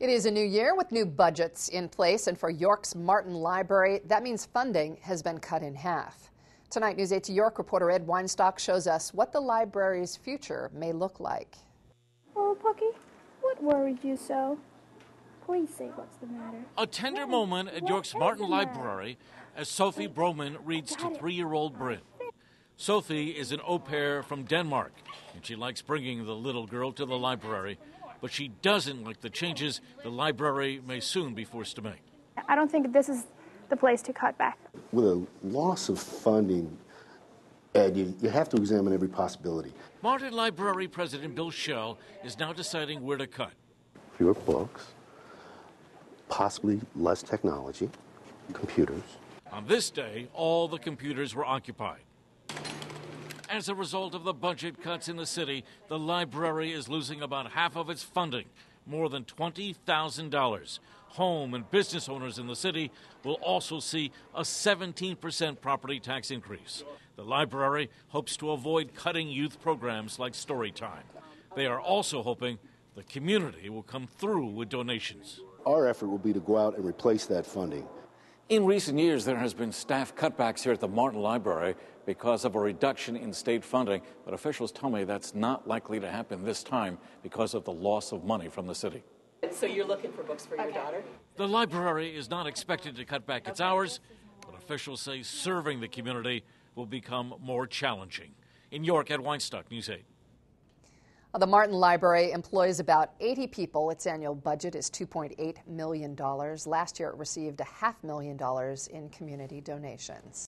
It is a new year with new budgets in place, and for York's Martin Library, that means funding has been cut in half. Tonight, News 8 York reporter Ed Weinstock shows us what the library's future may look like. Oh, Pucky, what worries you so? Please say what's the matter. A tender moment at York's Martin Library as Sophie Broman reads to 3-year-old Bryn. Sophie is an au pair from Denmark, and she likes bringing the little girl to the library, but she doesn't like the changes the library may soon be forced to make. I don't think this is the place to cut back. With a loss of funding, Ed, you have to examine every possibility. Martin Library President Bill Schell is now deciding where to cut. Fewer books, possibly less technology, computers. On this day, all the computers were occupied. As a result of the budget cuts in the city, the library is losing about half of its funding, more than $20,000. Home and business owners in the city will also see a 17% property tax increase. The library hopes to avoid cutting youth programs like Storytime. They are also hoping the community will come through with donations. Our effort will be to go out and replace that funding. In recent years, there has been staff cutbacks here at the Martin Library because of a reduction in state funding, but officials tell me that's not likely to happen this time because of the loss of money from the city. So you're looking for books for your daughter? The library is not expected to cut back its hours, but officials say serving the community will become more challenging. In York, Ed Weinstock, News 8. The Martin Library employs about 80 people. Its annual budget is $2.8 million. Last year, it received $500,000 in community donations.